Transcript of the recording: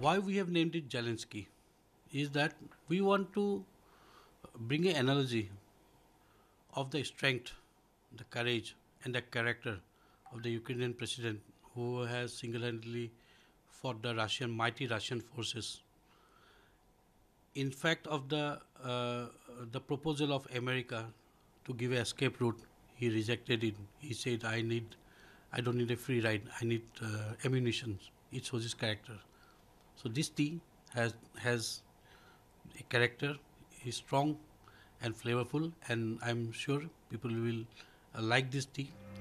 Why we have named it Zelensky is that we want to bring an analogy of the strength, the courage, and the character of the Ukrainian president who has single-handedly fought the mighty Russian forces. In fact, of the proposal of America to give an escape route, he rejected it. He said, I don't need a free ride. I need ammunition. It shows his character. So this tea has a character, is strong and flavorful, and I'm sure people will like this tea.